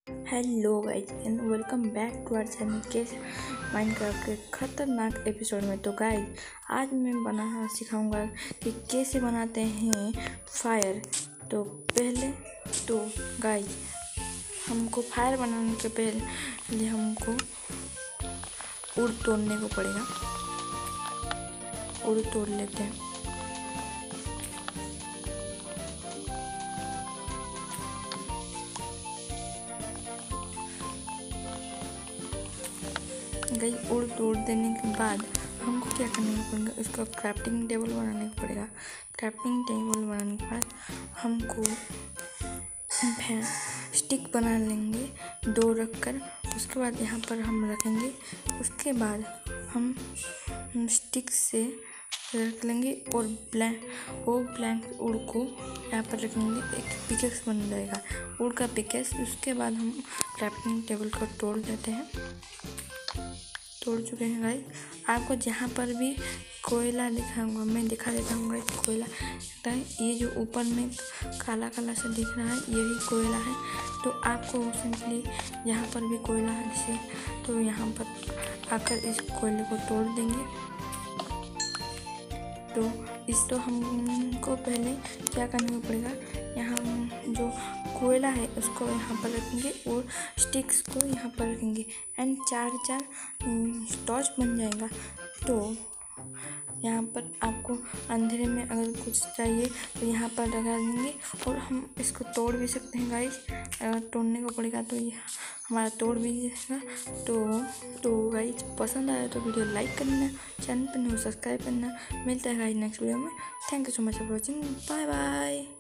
Hello guys and welcome back to our channel के Minecraft के खतरनाक एपिसोड में। तो गाइज आज मैं बनाना सिखाऊंगा कि कैसे बनाते हैं फायर। तो पहले तो गाइज हमको फायर बनाने के पहले हमको उड़ तोड़ने को पड़ेगा। उड़ तोड़ लेते हैं। गई उड़ तोड़ देने के बाद हमको क्या करने को पड़ेगा, इसका क्राफ्टिंग टेबल बनाने को पड़ेगा। क्राफ्टिंग टेबल बनाने के बाद हमको स्टिक बना लेंगे 2 रखकर। उसके बाद यहाँ पर हम रखेंगे। उसके बाद हम स्टिक से रख लेंगे और ब्लैंक उड़ को यहाँ पर रखेंगे। एक पिकेक्स बन जाएगा, उड़ का पिकेक्स। उसके बाद हम क्राफ्टिंग टेबल को तोड़ देते हैं। तोड़ चुके हैं गाइस। आपको जहाँ पर भी कोयला दिखाऊंगा मैं दिखा देता हूँ गाइस। कोयला ये जो ऊपर में काला काला सा दिख रहा है यही कोयला है। तो आपको सिंपली यहाँ पर भी कोयला है जैसे, तो यहाँ पर आकर इस कोयले को तोड़ देंगे। तो हमको पहले क्या करने को पड़ेगा, यहाँ जो कोयला है उसको यहाँ पर रखेंगे और स्टिक्स को यहाँ पर रखेंगे एंड 4 टॉर्च बन जाएगा। तो यहाँ पर आपको अंधेरे में अगर कुछ चाहिए तो यहाँ पर लगा देंगे और हम इसको तोड़ भी सकते हैं गाइस। अगर तोड़ने को पड़ेगा तो ये हमारा तोड़ भी जाएगा। तो गाइस पसंद आया तो वीडियो लाइक करना, चैनल पर न्यू सब्सक्राइब करना। मिलता है गाइस नेक्स्ट वीडियो में। Thank you so much for watching. Bye bye.